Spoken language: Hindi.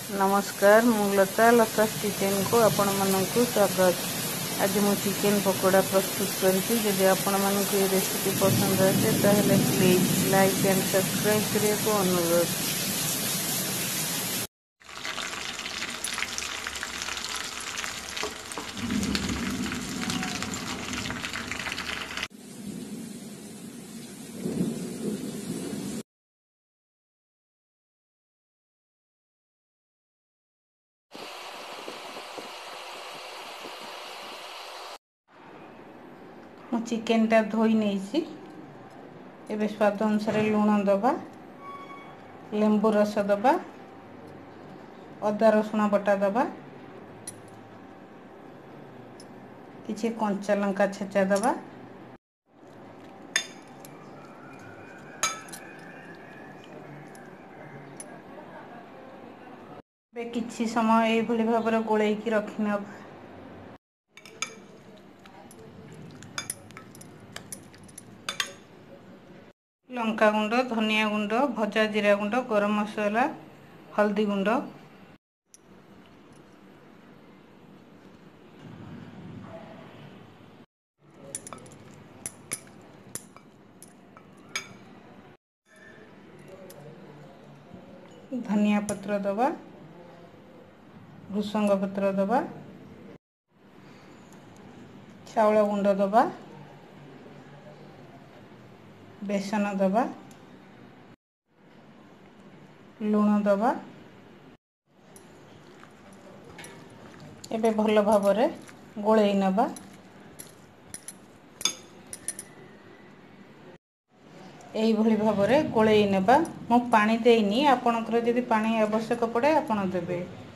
नमस्कार मु लता किचन को आपण मानकु स्वागत। आज मु चिकेन पकोड़ा प्रस्तुत करी। जदि आपण मानकु ये रेसिपी पसंद आसे ताहले प्लीज लाइक एंड सब्सक्राइब करिया को अनुरोध। मु चिकेन टा धोई नहीं एबे स्वाद अनुसार लुण दबा, लेंबू रस दबा, अदा रसुण बटा दबा, किछि कंचा लंका छेचा दबा, बे किछि समय ए भली भाबरे गोळेई की रखिना। लंका गुंड, धनिया गुंड, भजा जीरा गुंड, गरम मसला, हल्दी गुंड, धनिया पत्र दबा, भृसंग पत्र दबा, चाउल गुंड दबा, बेसन दबा, लुण दबा। एबे भल भाबरे गोळेई नबा। एई भली भाबरे गोळेई नेबा। मु पानी देइनी, आपनकर जदि पानी आवश्यक पड़े आपण देबे।